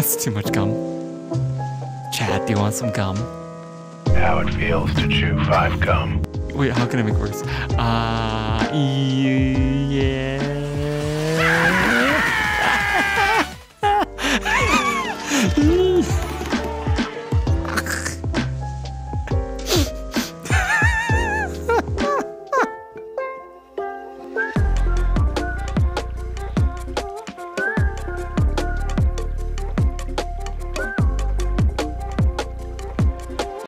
That's too much gum. Chad, do you want some gum? How it feels to chew 5 gum. Wait, how can I make it worse?